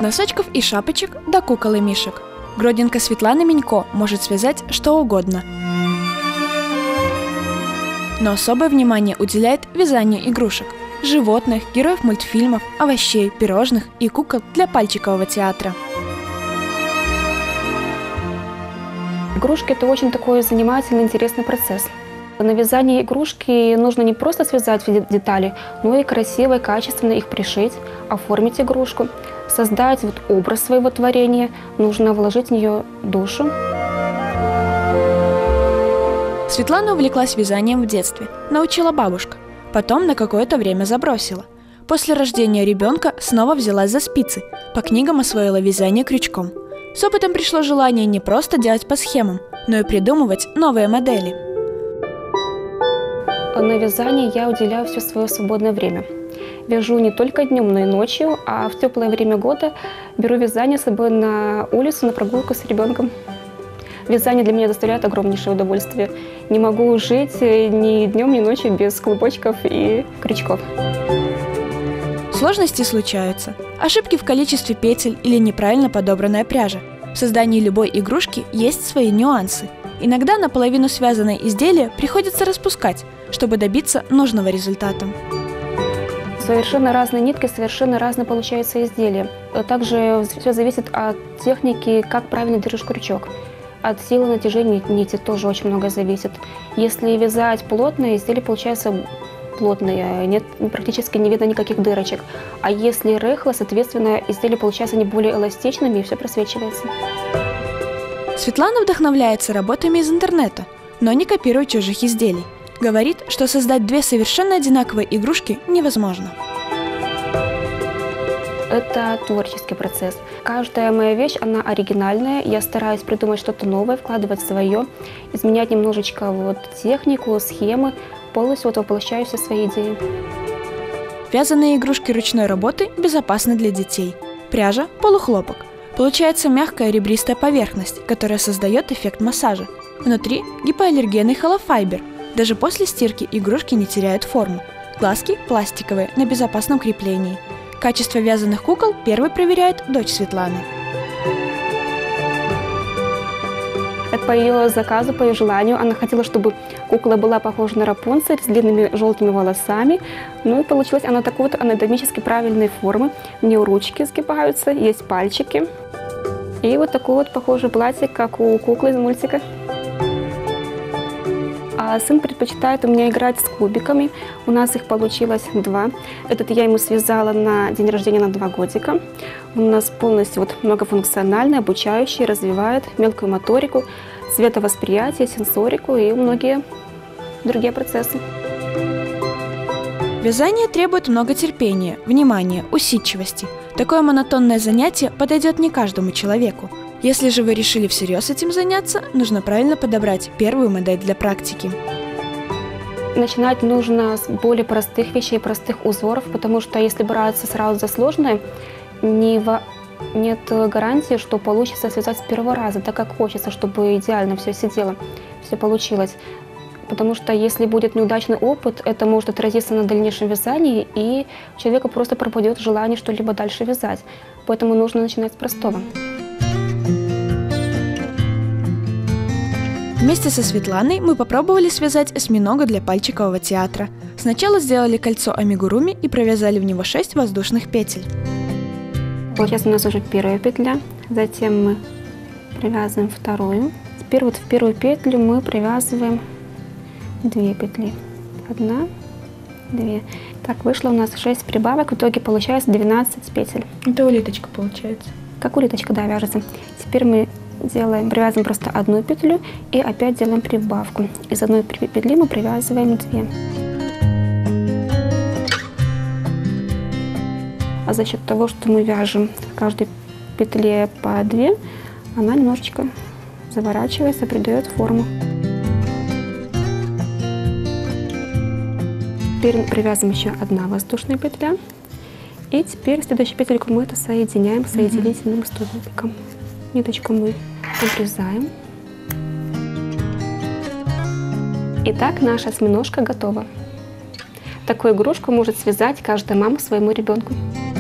носочков и шапочек до кукол и мишек. Гродненка Светлана Минько может связать что угодно. Но особое внимание уделяет вязанию игрушек. Животных, героев мультфильмов, овощей, пирожных и кукол для пальчикового театра. Игрушки – это очень такой занимательный, интересный процесс. На вязание игрушки нужно не просто связать детали, но и красиво и качественно их пришить, оформить игрушку, создать образ своего творения, нужно вложить в нее душу. Светлана увлеклась вязанием в детстве, научила бабушка. Потом на какое-то время забросила. После рождения ребенка снова взялась за спицы, по книгам освоила вязание крючком. С опытом пришло желание не просто делать по схемам, но и придумывать новые модели. На вязание я уделяю все свое свободное время. Вяжу не только днем, но и ночью, а в теплое время года беру вязание с собой на улицу, на прогулку с ребенком. Вязание для меня доставляет огромнейшее удовольствие. Не могу жить ни днем, ни ночью без клубочков и крючков. Сложности случаются. Ошибки в количестве петель или неправильно подобранная пряжа. В создании любой игрушки есть свои нюансы. Иногда наполовину связанное изделие приходится распускать, чтобы добиться нужного результата. Совершенно разные нитки, совершенно разные получаются изделия. Также все зависит от техники, как правильно держишь крючок. От силы натяжения нити тоже очень много зависит. Если вязать плотно, изделие получается плотное, нет, практически не видно никаких дырочек. А если рыхло, соответственно, изделия получаются не более эластичными и все просвечивается. Светлана вдохновляется работами из интернета, но не копирует чужих изделий. Говорит, что создать две совершенно одинаковые игрушки невозможно. Это творческий процесс. Каждая моя вещь, она оригинальная. Я стараюсь придумать что-то новое, вкладывать свое, изменять немножечко технику, схемы, полностью воплощаю все свои идеи. Вязаные игрушки ручной работы безопасны для детей. Пряжа – полухлопок. Получается мягкая ребристая поверхность, которая создает эффект массажа. Внутри гипоаллергенный холофайбер. Даже после стирки игрушки не теряют форму. Глазки пластиковые, на безопасном креплении. Качество вязаных кукол первой проверяет дочь Светланы. Это по ее заказу, по ее желанию. Она хотела, чтобы кукла была похожа на Рапунцель с длинными желтыми волосами. Ну и получилась она такой анатомически правильной формы. У нее ручки сгибаются, есть пальчики. И такой похожий платье, как у куклы из мультика. А сын предпочитает у меня играть с кубиками. У нас их получилось 2. Этот я ему связала на день рождения на 2 годика. У нас полностью многофункциональный, обучающий, развивает мелкую моторику, цветовосприятие, сенсорику и многие другие процессы. Вязание требует много терпения, внимания, усидчивости. Такое монотонное занятие подойдет не каждому человеку. Если же вы решили всерьез этим заняться, нужно правильно подобрать первую модель для практики. Начинать нужно с более простых вещей, простых узоров, потому что если браться сразу за сложное, нет гарантии, что получится связать с первого раза, так как хочется, чтобы идеально все сидело, все получилось. Потому что если будет неудачный опыт, это может отразиться на дальнейшем вязании, и у человека просто пропадет желание что-либо дальше вязать. Поэтому нужно начинать с простого. Вместе со Светланой мы попробовали связать осьминога для пальчикового театра. Сначала сделали кольцо амигуруми и провязали в него 6 воздушных петель. Получается у нас уже первая петля, затем мы привязываем вторую. Теперь в первую петлю мы привязываем 2 петли. 1, 2. Так, вышло у нас 6 прибавок, в итоге получается 12 петель. Это улиточка получается. Как улиточка, да, вяжется. Теперь мы привязываем просто 1 петлю и опять делаем прибавку. Из 1 петли мы привязываем 2. А за счет того, что мы вяжем в каждой петле по 2, она немножечко заворачивается, придает форму. Теперь привязываем еще 1 воздушная петля. И теперь следующую петельку мы это соединяем соединительным столбиком. Ниточку мы обрезаем. Итак, наша осьминожка готова. Такую игрушку может связать каждая мама своему ребенку.